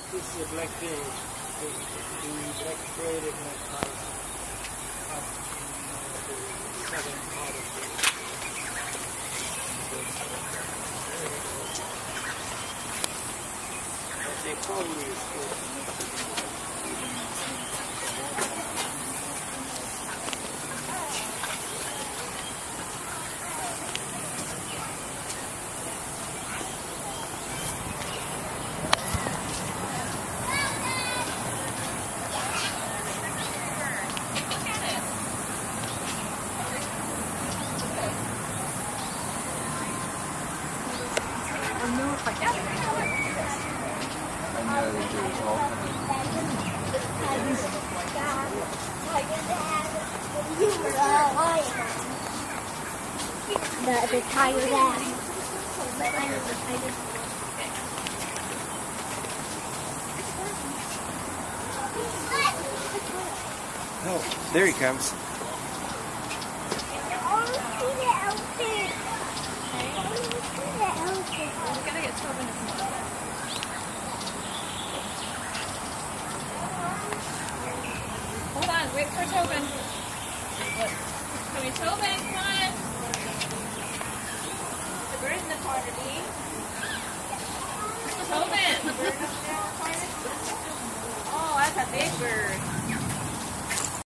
This is a black-billed, the black-throated magpies up in the southern part of the but they probably is good. The tiger rat. Oh, there he comes. Hold on, wait for Tobin. Come here, Tobin, come on. The bird in the corner, B. Tobin. Oh, that's a big bird.